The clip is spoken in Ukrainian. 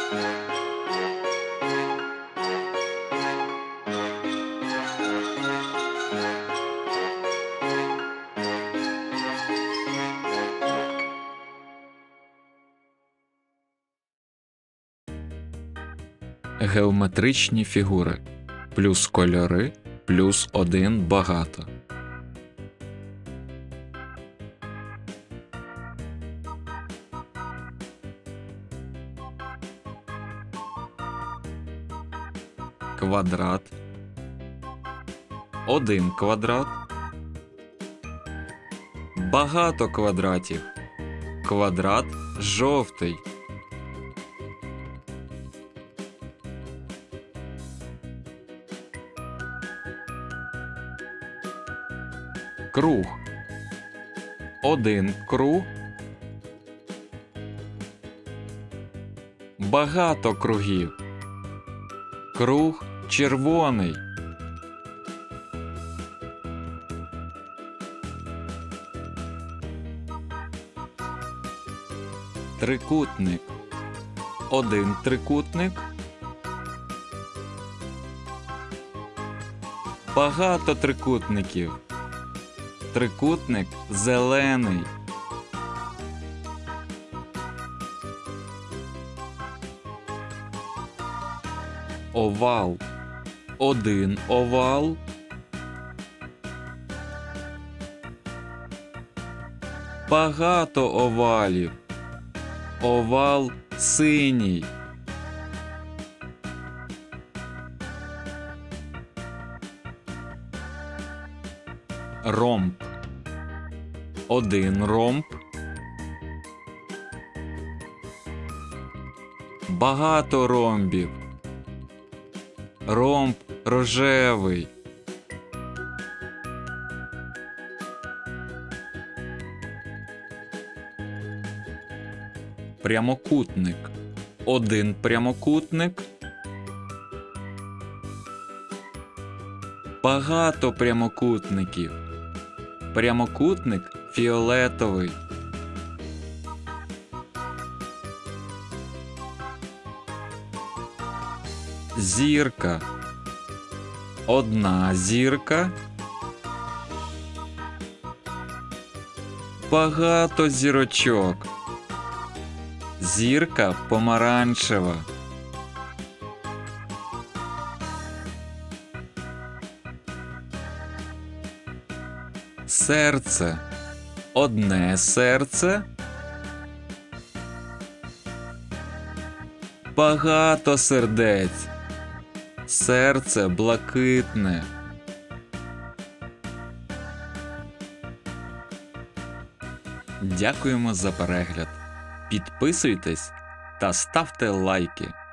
Геометричні фігури. Плюс кольори, плюс 1 багато. Квадрат. 1 квадрат. Багато квадратів. Квадрат жовтий. Круг. 1 круг. Багато кругів. Круг червоний. Трикутник. 1 трикутник. Багато трикутників. Трикутник зелений. Овал. 1 овал. Багато овалів. Овал синій. Ромб. 1 ромб. Багато ромбів. Ромб рожевий. Прямокутник. 1 прямокутник. Багато прямокутників. Прямокутник фіолетовий. Зірка. 1 зірка. Багато зірочок. Зірка помаранчева. Серце. 1 серце. Багато сердець. Серце блакитне. Дякуємо за перегляд. Підписуйтесь та ставте лайки.